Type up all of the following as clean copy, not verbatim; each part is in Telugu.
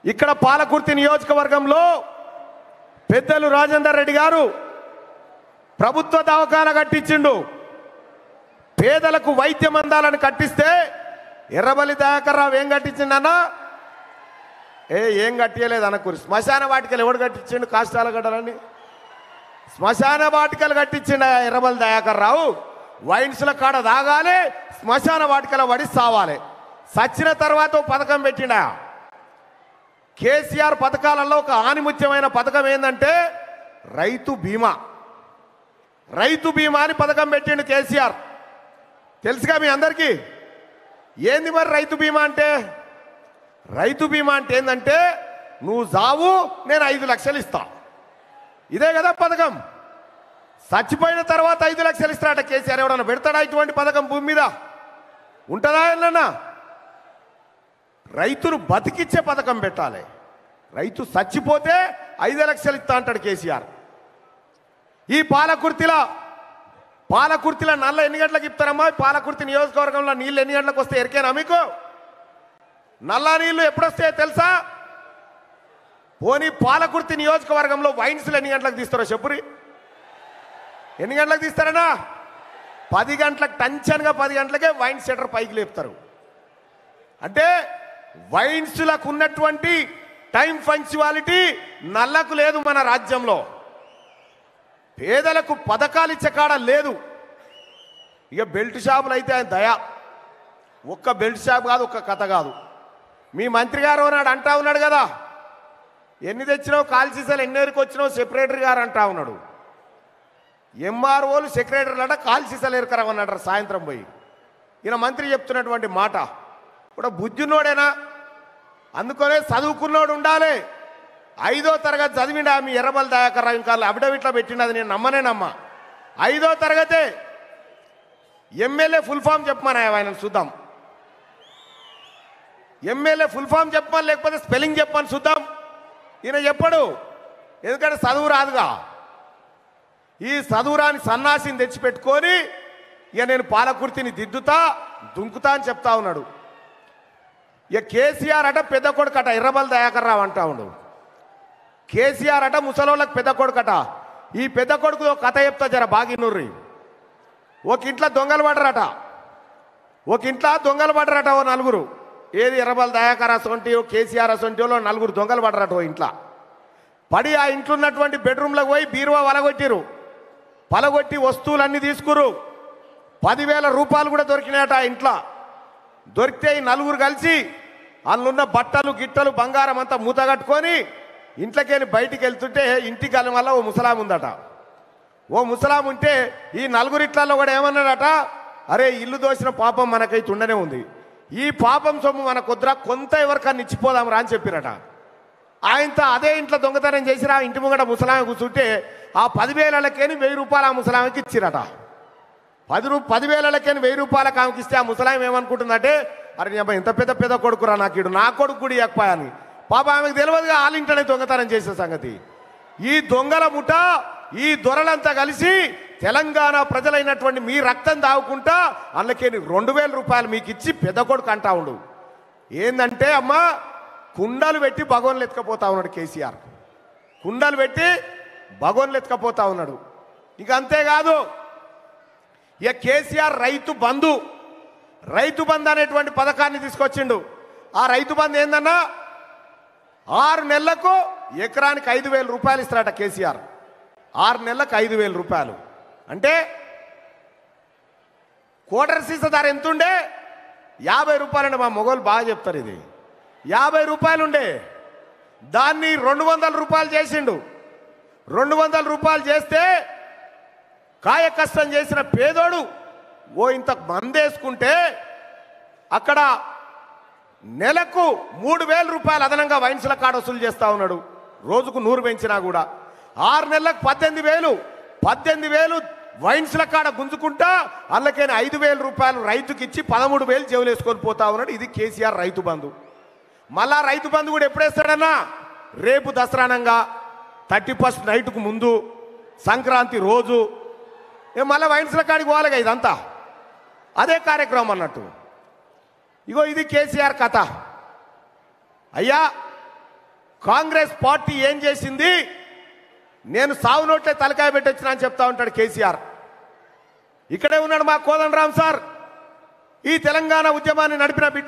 ఇక్కడ పాలకుర్తి నియోజకవర్గంలో పెద్దలు రాజేందర్ రెడ్డి గారు ప్రభుత్వ దవాఖాన కట్టించిండు. పేదలకు వైద్యం అందాలని కట్టిస్తే ఎర్రబల్లి దయాకర్ రావు ఏం కట్టించిండన్నా? ఏం కట్టియలేదు అనకూరి. శ్మశాన వాటికలు ఎవడు కట్టించిండు? కాష్టాల గడ్డలని శ్మశాన వాటికలు కట్టించిండు ఎర్రబల్లి దయాకర్ రావు. వైన్స్ల కాడ దాగాలి, శ్మశాన వాటికల పడి సావాలి. సచ్చిన తర్వాత పథకం పెట్టిండా. కేసీఆర్ పథకాలలో ఒక ఆనిముత్యమైన పథకం ఏంటంటే రైతు బీమా. రైతు బీమా అని పథకం పెట్టిండు కేసీఆర్. తెలుసుగా మీ అందరికీ? ఏంది మరి రైతు బీమా అంటే? రైతు బీమా అంటే ఏంటంటే నువ్వు జావు, నేను 5 లక్షలు ఇస్తా. ఇదే కదా పథకం. చచ్చిపోయిన తర్వాత 5 లక్షలు ఇస్తాడట కేసీఆర్. ఎవడన్నా పెడతాడా ఇటువంటి పథకం భూమి మీద? ఉంటుందా? ఏమన్నా రైతును బతికిచ్చే పథకం పెట్టాలి. రైతు చచ్చిపోతే 5 లక్షలు ఇస్తా అంటాడు కేసీఆర్. ఈ పాలకుర్తిలో నల్ల ఎన్ని గంటలకు ఇస్తారమ్మా? పాలకుర్తి నియోజకవర్గంలో నీళ్ళు ఎన్ని గంటలకు వస్తాయి ఎరికేనా మీకు? నల్ల నీళ్ళు ఎప్పుడు వస్తాయో తెలుసా? పోనీ పాలకుర్తి నియోజకవర్గంలో వైన్స్లు ఎన్ని గంటలకు తీస్తారో చెప్పురి. ఎన్ని గంటలకు తీస్తారన్నా? 10 గంటలకు, టెన్షన్గా 10 గంటలకే వైన్ సెంటర్ పైకి లేపుతారు. అంటే వైన్స్లకు ఉన్నటువంటి టైం పంక్చువాలిటీ నల్లకు లేదు మన రాజ్యంలో. పేదలకు పథకాలు ఇచ్చే కాడ లేదు. ఇక బెల్ట్ షాపులు అయితే ఆయన దయ. ఒక్క బెల్ట్ షాప్ కాదు, ఒక్క కథ కాదు. మీ మంత్రి గారు ఉన్నాడు అంటా ఉన్నాడు కదా, ఎన్ని తెచ్చినావు కాల్సీసాలు, ఎన్నేరికి వచ్చినావు సెక్రటరీ గారు అంటా ఉన్నాడు. ఎంఆర్ఓలు సెక్రటరీలట కాల్సీసాలు ఎరకరమన్నాడు సాయంత్రం పోయి. ఈయన మంత్రి చెప్తున్నటువంటి మాట ఇప్పుడు బుద్ధిన్నోడేనా? అందుకనే చదువుకున్నోడు ఉండాలి. 5వ తరగతి చదివిండా మీ ఎర్రబల్లి దయాకర్ రావు. ఇంకా అఫిడవిట్లో పెట్టినది నేను నమ్మనేనమ్మా. 5వ తరగతే. ఎమ్మెల్యే ఫుల్ ఫామ్ చెప్పమని ఆయన చూద్దాం. ఎమ్మెల్యే ఫుల్ ఫామ్ చెప్పమని, లేకపోతే స్పెల్లింగ్ చెప్పమని చూద్దాం. ఈయన చెప్పడు, ఎందుకంటే చదువు రాదుగా. ఈ చదువురాని సన్నాసిని తెచ్చిపెట్టుకొని ఇక నేను పాలకుర్తిని దిద్దుతా, దుంకుతా అని చెప్తా ఉన్నాడు. ఇక కేసీఆర్ అట పెద్ద కొడుకట, ఎర్రబల్లి దయాకర్ రావు అంటా ఉండు. కేసీఆర్ అట ముసలోళ్ళకి పెద్ద కొడుకట. ఈ పెద్ద కొడుకు కథ చెప్తా జర బాగినూర్రి. ఒక ఇంట్లో దొంగలు పడ్డరట ఓ నలుగురు. ఏది ఎర్రబల్లి దయాకర్ అసొంటి, కేసీఆర్ అసొంటి వాళ్ళు 4 దొంగలు పడ్డరట ఓ ఇంట్లో. పడి ఆ ఇంట్లో ఉన్నటువంటి బెడ్రూమ్లకు పోయి బీరువా పలగొట్టి వస్తువులన్నీ తీసుకురు. 10,000 రూపాయలు కూడా దొరికినాయట ఆ ఇంట్లో. దొరికితే ఈ 4 కలిసి అందులో బట్టలు గిట్టలు బంగారం అంతా మూత కట్టుకొని ఇంట్లోకి వెళ్ళి బయటికి వెళ్తుంటే ఇంటికి వెళ్ళి వల్ల ఓ ముసలాం ఉందట. ఓ ముసలాం ఉంటే ఈ 4 ఇట్లలో కూడా ఏమన్నాడట, అరే ఇల్లు దోసిన పాపం మనకైతే ఉండనే ఉంది, ఈ పాపం సొమ్ము మన కొద్దిరా కొంత ఎవరికన్నా ఇచ్చిపోదాం రా అని చెప్పిరట. ఆయనతో అదే ఇంట్లో దొంగతనం చేసిరా ఇంటి ముంగట ముసలామె కూర్చుంటే ఆ 10,000లకేని 1,000 రూపాయలు ఆ ముసలామెకి ఇచ్చిరట. 10,000లకేని 1,000 రూపాయలకు ఆమెకి ఇస్తే ఆ ముసలామె ఏమనుకుంటుందంటే, అరే అబ్బా ఎంత పెద్ద కొడుకురా నాకు, నా కొడుకు కూడా ఇవ్వకపోయాని. పాప ఆమెకు తెలియదుగా ఆలింటనే దొంగతనం చేసే సంగతి. ఈ దొంగల ముఠ, ఈ దొరలంతా కలిసి తెలంగాణ ప్రజలైనటువంటి మీ రక్తం దావుకుంటా అందుకేని 2,000 రూపాయలు మీకు ఇచ్చి పెద్ద కొడుకు అంటా ఉండు. ఏందంటే అమ్మా కుండలు పెట్టి భగవన్లు ఎత్తుకపోతా ఉన్నాడు కేసీఆర్. కుండలు పెట్టి భగవన్లు ఎత్తుకపోతా ఉన్నాడు. ఇక అంతేకాదు, ఇక కేసీఆర్ రైతు బంధు అనేటువంటి పథకాన్ని తీసుకొచ్చిండు. ఆ రైతు బంధు ఏందన్నా 6 నెలలకు ఎకరానికి 5,000 రూపాయలు ఇస్తారట కేసీఆర్. 6 నెలలకు 5,000 రూపాయలు అంటే క్వార్టర్ సీసా ధర ఎంతుండే? 50 రూపాయలు అండి. మా మొగోళ్ళు బాగా చెప్తారు. ఇది 50 రూపాయలు ఉండే, దాన్ని 200 రూపాయలు చేసిండు. 200 రూపాయలు చేస్తే కాయ కష్టం చేసిన పేదోడు ఓ ఇంత మందేసుకుంటే అక్కడ నెలకు 3,000 రూపాయలు అదనంగా వైన్స్ల కాడ వసూలు చేస్తూ ఉన్నాడు. రోజుకు 100 పెంచినా కూడా 6 నెలలకు 18,000 వైన్స్ల కాడ గుంజుకుంటా అందుకని 5,000 రూపాయలు రైతుకి ఇచ్చి 13,000 జేబులు వేసుకొని పోతా ఉన్నాడు. ఇది కేసీఆర్ రైతు బంధు. మళ్ళా రైతు బంధు కూడా ఎప్పుడేస్తాడన్నా? రేపు దసరానంగా 31st నైట్కు ముందు, సంక్రాంతి రోజు మళ్ళీ వైన్స్ల కాడికి పోవాలిగా. ఇదంతా అదే కార్యక్రమం అన్నట్టు. ఇగో ఇది కేసీఆర్ కథ. అయ్యా కాంగ్రెస్ పార్టీ ఏం చేసింది? నేను సావు నోట్లే తలకాయ పెట్టొచ్చినా అని చెప్తా ఉంటాడు కేసీఆర్. ఇక్కడే ఉన్నాడు మా కోదండరాం సార్, ఈ తెలంగాణ ఉద్యమాన్ని నడిపిన బిడ్డ.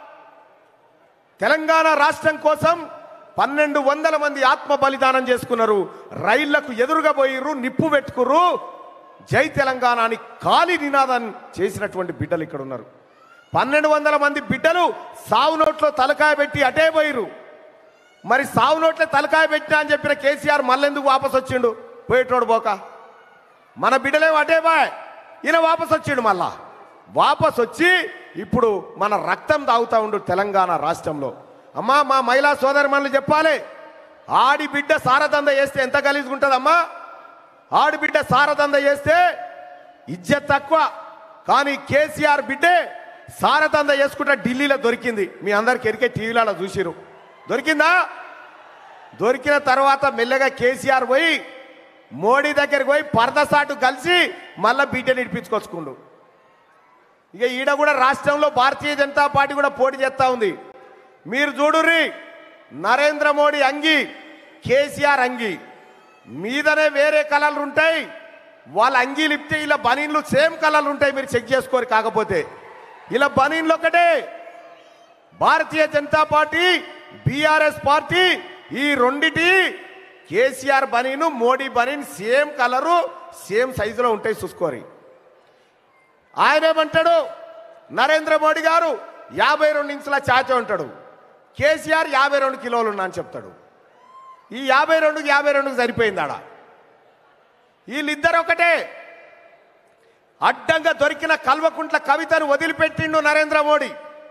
తెలంగాణ రాష్ట్రం కోసం 1200 మంది ఆత్మ బలిదానం చేసుకున్నారు. రైళ్లకు ఎదురుగా పోయిర్రు, నిప్పు పెట్టుకుర్రు, జై తెలంగాణ అని ఖాళీ నినాదం చేసినటువంటి బిడ్డలు ఇక్కడ ఉన్నారు. 1200 మంది బిడ్డలు సావు నోట్లో తలకాయ పెట్టి అటే పోయిర్రు. మరి సావు నోట్లే తలకాయ పెట్టినా అని చెప్పిన కేసీఆర్ మళ్ళెందుకు వాపస్ వచ్చిండు? పోయేటోడు పోక మన బిడ్డలేమో అటే బాయ్, ఈయన వాపస్ వచ్చిండు. మళ్ళా వాపస్ వచ్చి ఇప్పుడు మన రక్తం తాగుతా ఉండు తెలంగాణ రాష్ట్రంలో. అమ్మా, మా మహిళా సోదరిమణులు చెప్పాలి, ఆడిబిడ్డ సారదంద చేస్తే ఎంత గలీజుకుంటుందమ్మా? ఆడిబిడ్డ సారదంద చేస్తే ఇజ్జత్ తక్కువ. కానీ కేసీఆర్ బిడ్డే సారదంద చేసుకుంటా ఢిల్లీలో దొరికింది. మీ అందరికి ఎరికే టీవీలలో చూసిరు. దొరికిందా? దొరికిన తర్వాత మెల్లగా కేసీఆర్ పోయి మోడీ దగ్గరికి పోయి పరదసాటు కలిసి మళ్ళా బిడ్డని ఇడిపించుకొచ్చుకుండు. ఇక ఈడ కూడా రాష్ట్రంలో భారతీయ జనతా పార్టీ కూడా పోటీ చేస్తూ ఉంది. మీరు చూడుర్రి, నరేంద్ర మోడీ అంగి, కేసీఆర్ అంగి మీదనే వేరే కలర్లు ఉంటాయి. వాళ్ళ అంగీలు ఇప్తే ఇలా బనీన్లు సేమ్ కలర్లు ఉంటాయి. మీరు చెక్ చేసుకోరు. కాకపోతే ఇలా బనీన్లు ఒకటే. భారతీయ జనతా పార్టీ, బీఆర్ఎస్ పార్టీ, ఈ రెండిటి కేసీఆర్ బనీను, మోడీ బనీన్ సేమ్ కలరు, సేమ్ సైజులో ఉంటాయి. చూసుకోరి. ఆయన ఏమంటాడు? నరేంద్ర మోడీ గారు 52 ఇంచుల చాచా ఉంటాడు. కేసీఆర్ 52 కిలోలు ఉన్నా అని చెప్తాడు. ఈ 52 సరిపోయిందాడా? వీళ్ళిద్దరు ఒకటే. అడ్డంగా దొరికిన కల్వకుంట్ల కవితను వదిలిపెట్టిండు నరేంద్ర మోడీ.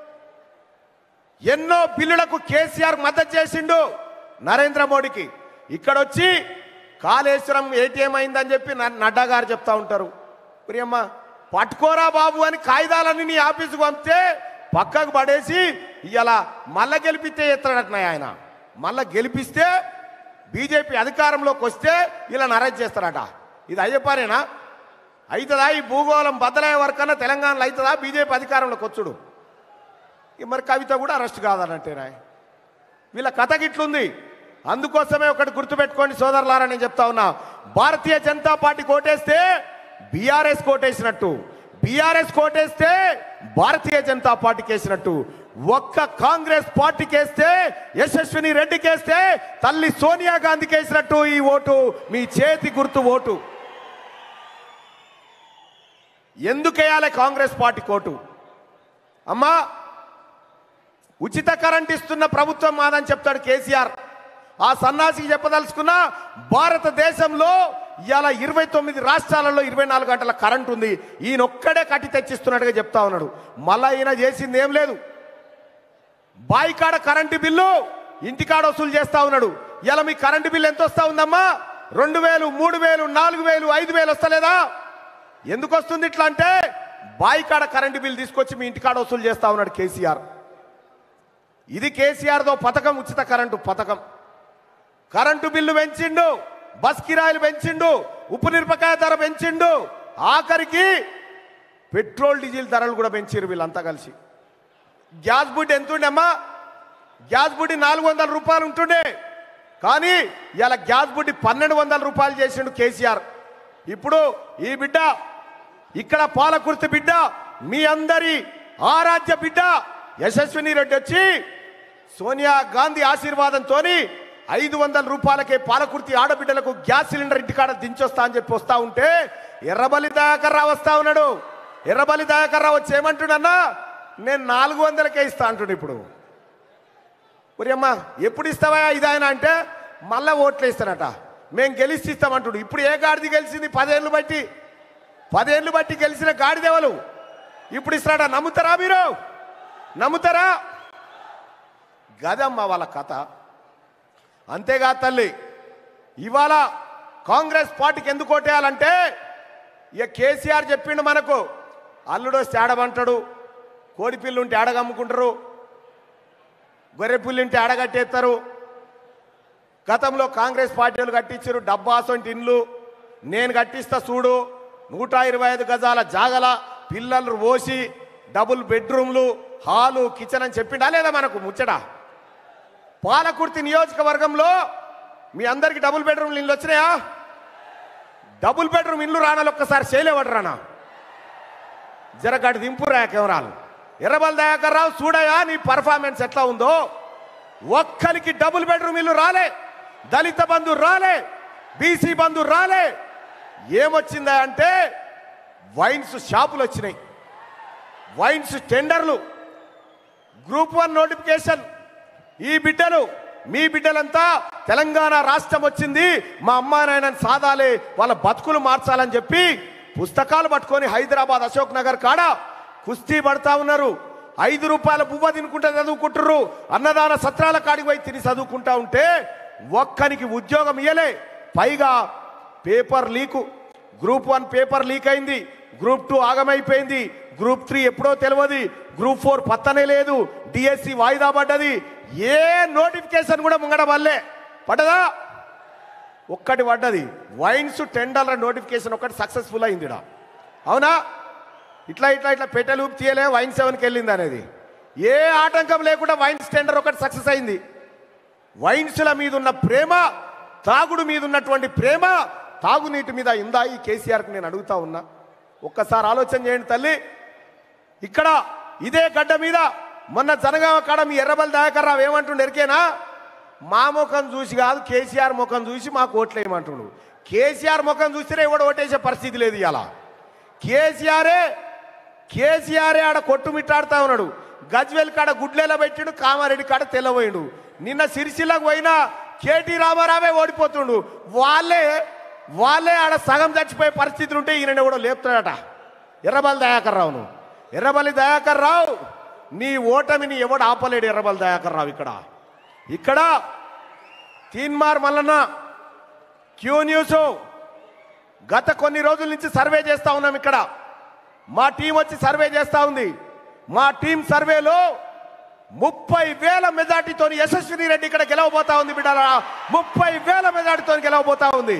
ఎన్నో బిల్లులకు కేసీఆర్ మద్దతు చేసిండు నరేంద్ర మోడీకి. ఇక్కడొచ్చి కాళేశ్వరం ఏటీఎం అయిందని చెప్పి నడ్డా గారు చెప్తా ఉంటారు. ప్రియమ్మ, పట్టుకోరా బాబు అని కాగితాలన్నీ నీ ఆఫీసుకు పంపితే పక్కకు పడేసి ఇలా మళ్ళా గెలిపిస్తే ఎత్తాడట్నాయి ఆయన. మళ్ళా గెలిపిస్తే బీజేపీ అధికారంలోకి వస్తే ఇలా అరెస్ట్ చేస్తారట. ఇది అయ్యే పనేనా? అవుతుందా? ఈ భూగోళం బద్దలయ్యే వరకన్నా తెలంగాణలో అవుతుందా బీజేపీ అధికారంలోకి వచ్చుడు? మరి కవిత కూడా అరెస్ట్ కాదనంటేనా? వీళ్ళ కథ గిట్లుంది. అందుకోసమే ఒకటి గుర్తుపెట్టుకోండి సోదరులారా, నేను చెప్తా ఉన్నా, భారతీయ జనతా పార్టీ కోటేస్తే బీఆర్ఎస్ కోటేసినట్టు, బీఆర్ఎస్ కోటేస్తే భారతీయ జనతా పార్టీకి వేసినట్టు. ఒక్క కాంగ్రెస్ పార్టీకి వేస్తే, యశస్విని రెడ్డికి వేస్తే తల్లి సోనియా గాంధీకి వేసినట్టు ఈ ఓటు. మీ చేతి గుర్తు ఓటు. ఎందుకు వేయాలి కాంగ్రెస్ పార్టీ కోటు? అమ్మా, ఉచిత కరెంట్ ఇస్తున్న ప్రభుత్వం మాదని చెప్తాడు కేసీఆర్. ఆ సన్నాసికి చెప్పదలుచుకున్న, భారతదేశంలో ఇవాళ 29 రాష్ట్రాలలో 24 గంటల కరెంట్ ఉంది. ఈయనొక్కడే కట్టి తెచ్చిస్తున్నట్టుగా చెప్తా ఉన్నాడు. మళ్ళా ఈయన చేసింది ఏం లేదు. బాయికాడ కరెంటు బిల్లు ఇంటికాడ వసూలు చేస్తా ఉన్నాడు. ఇలా మీ కరెంటు బిల్లు ఎంత వస్తా ఉందమ్మా? 2000, 3000, 4000, 5000 వస్తలేదా? ఎందుకు వస్తుంది ఇట్లా అంటే, బాయికాడ కరెంటు బిల్లు తీసుకొచ్చి మీ ఇంటికాడ వసూలు చేస్తా ఉన్నాడు కేసీఆర్. ఇది కేసీఆర్దో పథకం, ఉచిత కరెంటు పథకం. కరెంటు బిల్లు పెంచిండు, బస్ కిరాయిలు పెంచిండు, ఉప్పు మిరపకాయ ధర పెంచిండు, ఆఖరికి పెట్రోల్ డీజిల్ ధరలు కూడా పెంచారు వీళ్ళంతా కలిసి. గ్యాస్ బుడ్డి ఎంత ఉండేమ్మా? గ్యాస్ బుడ్డి 400 రూపాయలు ఉంటుండే. కానీ ఇలా గ్యాస్ బుడ్డి 1200 రూపాయలు చేసిండు కేసీఆర్. ఇప్పుడు ఈ బిడ్డ, ఇక్కడ పాలకుర్తి బిడ్డ, మీ అందరి ఆరాధ్య బిడ్డ యశస్విని రెడ్డి వచ్చి సోనియా గాంధీ ఆశీర్వాదంతో 500 రూపాయలకే పాలకుర్తి ఆడబిడ్డలకు గ్యాస్ సిలిండర్ ఇంటికాడ దించొస్తా అని చెప్పి వస్తా ఉంటే ఎర్రబల్లి దయాకర్ రావు వస్తా ఉన్నాడు. ఎర్రబల్లి దయాకర్ రావు వచ్చి ఏమంటున్నా, నేను 400కే ఇస్తా అంటుడు. ఇప్పుడు ఒరేమ్మా ఎప్పుడు ఇస్తావా ఇదాయన అంటే మళ్ళా ఓట్లు ఇస్తానట. మేము గెలిచి ఇస్తామంటుడు. ఇప్పుడు ఏ గాడిది గెలిచింది? 10 ఏళ్ళు బట్టి, 10 ఏళ్ళు బట్టి గెలిచిన గాడిదేవలు ఇప్పుడు ఇస్తాడట. నమ్ముతారా మీరు? నమ్ముతారా? గదమ్మ వాళ్ళ కథ. అంతేగా తల్లి, ఇవాళ కాంగ్రెస్ పార్టీకి ఎందుకు ఓటేయాలంటే, ఇక కేసీఆర్ చెప్పిండు మనకు, అల్లుడు వస్తే ఆడమంటాడు, కోడిపిల్లు ఉంటే ఆడగమ్ముకుంటారు, గొర్రెపిల్లు ఉంటే ఆడగట్టేస్తారు. గతంలో కాంగ్రెస్ పార్టీలు కట్టించారు డబ్బాసొంటి ఇండ్లు. నేను కట్టిస్తా చూడు, 125 గజాల జాగల, పిల్లలు పోసి, డబుల్ బెడ్రూమ్లు, హాలు, కిచెన్ అని చెప్పిండా లేదా మనకు ముచ్చట? పాలకుర్తి నియోజకవర్గంలో మీ అందరికి డబుల్ బెడ్రూమ్ ఇల్లు వచ్చినాయా? డబుల్ బెడ్రూమ్ ఇల్లు రానాలి ఒక్కసారి చేయలేవాడు రానా జరగాడు దింపురా కెమెరాలు. ఎర్రబల్ దయాకర్ రావు చూడయా నీ పర్ఫార్మెన్స్ ఎట్లా ఉందో. ఒక్కరికి డబుల్ బెడ్రూమ్ ఇల్లు రాలే, దళిత బంధు రాలే, బీసీ బంధు రాలే. ఏమొచ్చిందా అంటే వైన్స్ షాపులు వచ్చినాయి, వైన్స్ టెండర్లు, గ్రూప్ 1 నోటిఫికేషన్. ఈ బిడ్డలు మీ బిడ్డలంతా తెలంగాణ రాష్ట్రం వచ్చింది, మా అమ్మా నాయనని సాధాలే, వాళ్ళ బతుకులు మార్చాలని చెప్పి పుస్తకాలు పట్టుకొని హైదరాబాద్ అశోక్ నగర్ కాడ కుస్తీ పడతా ఉన్నారు. 5 రూపాయల బువ్వ తినుకుంటే చదువుకుంటున్నారు. అన్నదాన సత్రాల కాడికి పోయి తిని చదువుకుంటా ఉంటే ఒక్కనికి ఉద్యోగం ఇయ్యలే. పైగా paper leak, group 1 paper leak అయింది, గ్రూప్ 2 ఆగమైపోయింది, గ్రూప్ 3 ఎప్పుడో తెలియదు, గ్రూప్ 4 పత్తనే లేదు, డిఎస్సి వాయిదా పడ్డది. ఏ నోటిఫికేషన్ కూడా ముంగడ వల్లే పడ్డదా? ఒక్కటి పడ్డది, వైన్స్ టెండర్ల నోటిఫికేషన్ ఒకటి సక్సెస్ఫుల్ అయింది. అవునా? ఇట్లా ఇట్లా ఇట్లా పెట్టెలు తీయలే వైన్ 7కి వెళ్ళింది అనేది. ఏ ఆటంకం లేకుండా వైన్స్ టెండర్ ఒకటి సక్సెస్ అయింది. వైన్స్ల మీద ఉన్న ప్రేమ, తాగుడు మీద ఉన్నటువంటి ప్రేమ తాగునీటి మీద ఇందా ఈ కేసీఆర్కి నేను అడుగుతా ఉన్నా. ఒక్కసారి ఆలోచన చేయండి తల్లి. ఇక్కడ ఇదే గడ్డ మీద మొన్న జనగామ కాడ మీ ఎర్రబల్ దయాకర్ రావు ఏమంటుండే ఎరికేనా? మా ముఖం చూసి కాదు కేసీఆర్ ముఖం చూసి మాకు ఓట్లు వేయమంటుండు. కేసీఆర్ ముఖం చూస్తేనే ఎవడు ఓటేసే పరిస్థితి లేదు. ఇలా కేసీఆరే ఆడ కొట్టుమిట్టాడుతా ఉన్నాడు. గజ్వేల్ కాడ గుడ్లేలా పెట్టిండు, కామారెడ్డి కాడ తెల్లబోయిండు. నిన్న సిరిసిల్లకు పోయినా కేటీ రామారావే ఓడిపోతుండు. వాళ్ళే ఆడ సగం చచ్చిపోయే పరిస్థితులు ఉంటే ఈయన కూడా లేపుతాడట ఎర్రబల్ దయాకర్ రావును. ఎర్రబల్లి దయాకర్ రావు నీ ఓటమిని ఎవడు ఆపలేడు. ఎర్రబల్ దయాకర్ రావు ఇక్కడ తీన్మార్ మల్లన్న క్యూ న్యూస్ గత కొన్ని రోజుల నుంచి సర్వే చేస్తా ఉన్నాం. ఇక్కడ మా టీం వచ్చి సర్వే చేస్తా ఉంది. మా టీం సర్వేలో 30,000 మెజార్టీతో యశస్విని రెడ్డి ఇక్కడ గెలవబోతా ఉంది. బిడ్డలా 30,000 మెజార్టీతో గెలవబోతా ఉంది.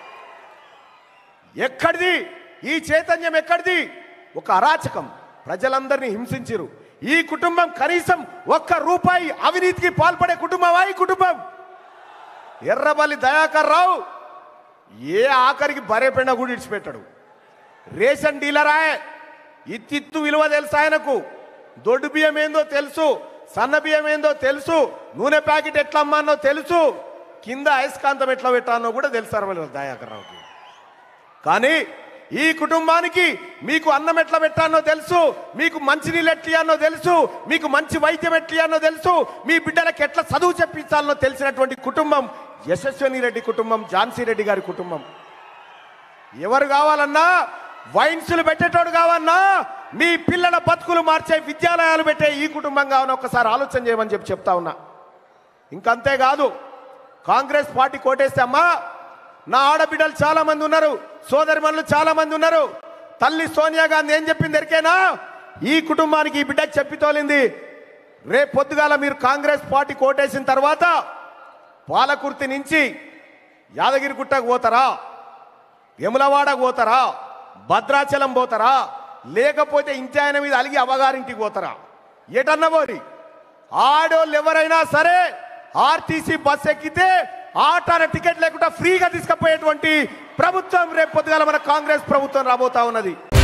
ఎక్కడిది ఈ చైతన్యం? ఎక్కడిది? ఒక అరాచకం, ప్రజలందరినీ హింసించిరు. ఈ కుటుంబం కనీసం ₹1 అవినీతికి పాల్పడే కుటుంబమా ఈ కుటుంబం? ఎర్రబల్లి దయాకర్ రావు ఏ ఆఖరికి బరేపెండ కూడా ఇడిచిపెట్టాడు. రేషన్ డీలరాయే, ఇత్తిత్తు విలువ తెలుసు ఆయనకు. దొడ్డు బియ్యం ఏందో తెలుసు, సన్న బియ్యం ఏందో తెలుసు, నూనె ప్యాకెట్ ఎట్లా అమ్మానో తెలుసు, కింద అయస్కాంతం ఎట్లా పెట్టానో కూడా తెలుసు ఎర్రబల్లి దయాకర్ రావుకి. కానీ ఈ కుటుంబానికి మీకు అన్నం ఎట్లా పెట్టానో తెలుసు, మీకు మంచి నీళ్ళు ఎట్లియానో తెలుసు, మీకు మంచి వైద్యం ఎట్లియానో తెలుసు, మీ బిడ్డలకు ఎట్లా చదువు చెప్పించాలనో తెలిసినటువంటి కుటుంబం యశస్విని రెడ్డి కుటుంబం, ఝాన్సీ రెడ్డి గారి కుటుంబం. ఎవరు కావాలన్నా వైన్స్లు పెట్టేటోడు కావన్నా, మీ పిల్లల బతుకులు మార్చే విద్యాలయాలు పెట్టే ఈ కుటుంబం కావాలని ఒకసారి ఆలోచన చేయమని చెప్తా ఉన్నా. ఇంకంతేకాదు, కాంగ్రెస్ పార్టీ కోటేస్తే అమ్మా నా ఆడబిడ్డలు చాలా మంది ఉన్నారు, సోదరిమణులు చాలా మంది ఉన్నారు. తల్లి సోనియా గాంధీ ఏం చెప్పింది ఎరికేనా? ఈ కుటుంబానికి ఈ బిడ్డకి చెప్పి తోలింది, రేపు పొద్దుగాల మీరు కాంగ్రెస్ పార్టీ కోటేసిన తర్వాత పాలకుర్తి నుంచి యాదగిరిగుట్టకు పోతారా, యములవాడకు పోతారా, భద్రాచలం పోతారా, లేకపోతే ఇంటి ఆయన మీద అలిగి అవ్వగారింటికి పోతారా? ఎటన్నా పోరి. ఆడోళ్ళు ఎవరైనా సరే ఆర్టీసీ బస్ ఎక్కితే ఆటాన టికెట్ లేకుండా ఫ్రీగా తీసుకుపోయేటువంటి ప్రభుత్వం రేపు పొద్దుగాల మన కాంగ్రెస్ ప్రభుత్వం రాబోతా ఉన్నది.